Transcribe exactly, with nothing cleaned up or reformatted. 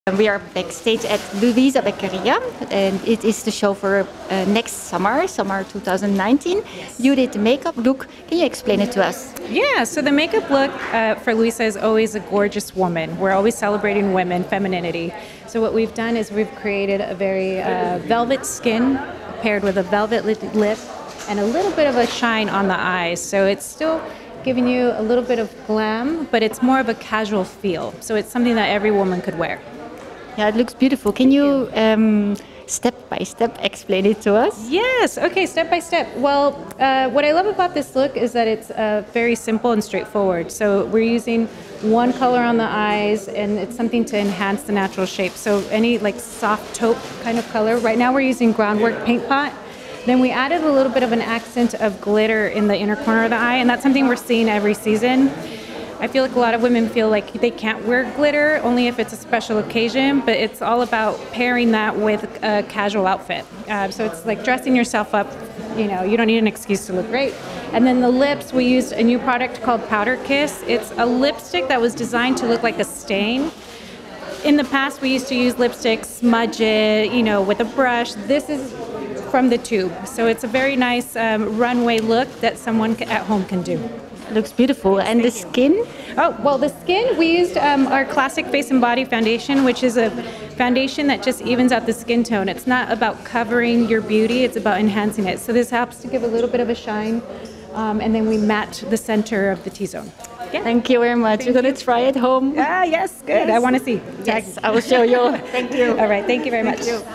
We are backstage at Luisa Beccheria, and it is the show for uh, next summer, summer two thousand nineteen. Yes. You did the makeup look. Can you explain it to us? Yeah, so the makeup look uh, for Luisa is always a gorgeous woman. We're always celebrating women, femininity. So what we've done is we've created a very uh, velvet skin paired with a velvet lip and a little bit of a shine on the eyes. So it's still giving you a little bit of glam, but it's more of a casual feel. So it's something that every woman could wear. Yeah, it looks beautiful. Can you um, step by step explain it to us? Yes. Okay, step by step. Well, uh, what I love about this look is that it's uh, very simple and straightforward. So we're using one color on the eyes, and it's something to enhance the natural shape. So any like soft taupe kind of color. Right now we're using Groundwork Paint Pot. Then we added a little bit of an accent of glitter in the inner corner of the eye, and that's something we're seeing every season. I feel like a lot of women feel like they can't wear glitter only if it's a special occasion, but it's all about pairing that with a casual outfit. Uh, so it's like dressing yourself up, you know, you don't need an excuse to look great. And then the lips, we used a new product called Powder Kiss. It's a lipstick that was designed to look like a stain. In the past, we used to use lipstick, smudge it, you know, with a brush. This is from the tube. So it's a very nice um, runway look that someone at home can do. Looks beautiful. And the skin? Oh, well, the skin, we used um, our classic Face and Body foundation, which is a foundation that just evens out the skin tone. It's not about covering your beauty, it's about enhancing it. So this helps to give a little bit of a shine, um, and then we matte the center of the T-zone. Yeah. Thank you very much. We're going to try it home. Ah, yes, good. Yes. I want to see. Yes, I will show you. Thank you. All right, thank you very thank much. You.